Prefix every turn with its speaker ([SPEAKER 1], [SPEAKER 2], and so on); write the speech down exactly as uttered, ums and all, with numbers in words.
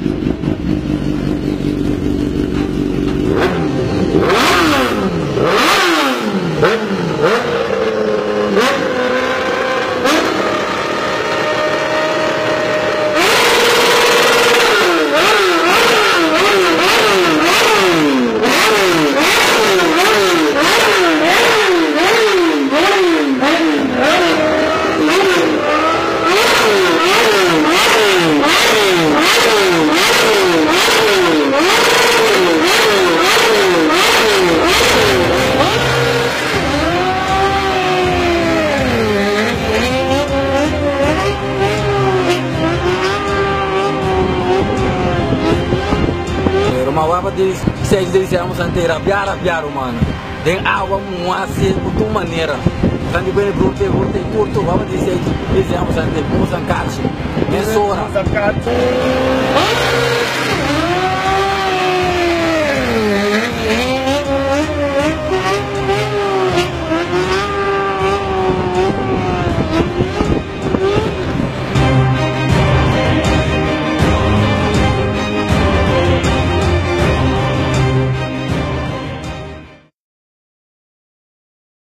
[SPEAKER 1] Seis deles éramos anteira, biara, biara, mano. Tem água, um assim, de uma maneira. Quando vem pro Bute, Bute, curto, vamos dizer, eles éramos anteira, com os ancates. É sora.